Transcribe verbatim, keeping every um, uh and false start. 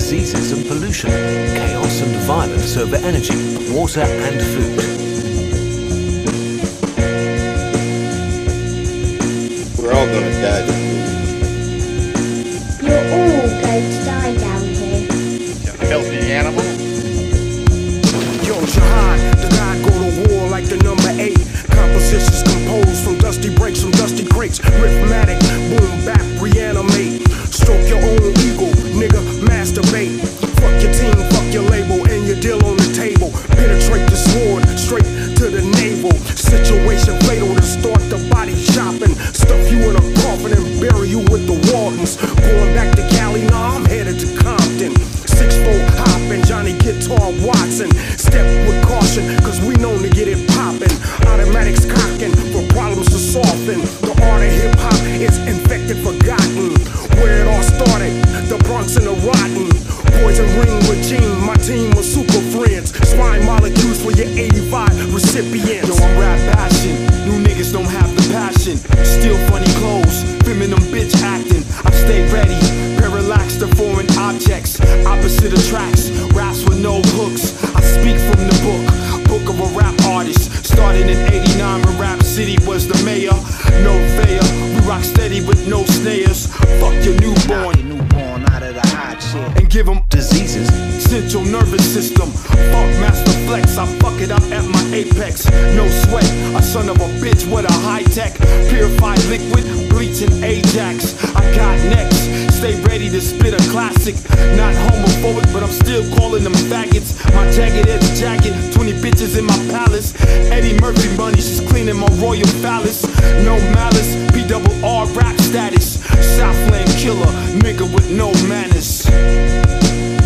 diseases and pollution, chaos and violence over energy, water and food. We're all gonna die. You're all going to die down here. You're a healthy animal. Yo, Jihad, the God go to war like the number eight. Compositions composed from dusty breaks, from dusty crates. Rhythmatic, boom, bap, reanimate. Stroke your own ego, nigga, masturbate. Fuck your team, fuck your label, and your deal on the table. Penetrate the sword, straight to the navel. Situation fatal to start the body shopping. Stuff you in a coffin and bury you with the Wardens. Going back to Cali, nah, I'm headed to Compton. Six-fold hopping, Johnny Guitar Watson. Step with caution, cause we known to get it poppin'. Automatics cocking for problems to soften. The art of hip-hop is infected, forgotten. Where it all started, the Bronx and the Rotten. Poison ring regime, my team was super friends. Spine molecules for your eighty-five recipients. Yo, I'm rap passion, new niggas don't have the passion. Still funny clothes, feminine bitch acting. I stay ready, parallax to foreign objects. Opposite attracts, raps with no hooks. I speak from the book, book of a rap artist. Started in eighty-nine when Rap City was the mayor. No veil, we rock steady with no snares. Fuck your newborn, your newborn out of the hot shit. and give him Diseases, central nervous system. Fuck Master Flex, I fuck it up at my apex. No sweat, a son of a bitch with a high tech. Purified liquid, bleaching Ajax. I got next, stay ready to spit a classic. Not homophobic, but I'm still calling them faggots. My jagged edge jacket, twenty bitches in my palace. Eddie Murphy money, she's cleaning my royal phallus. No malice, P double R rap status. Southland killer, nigga with no manners.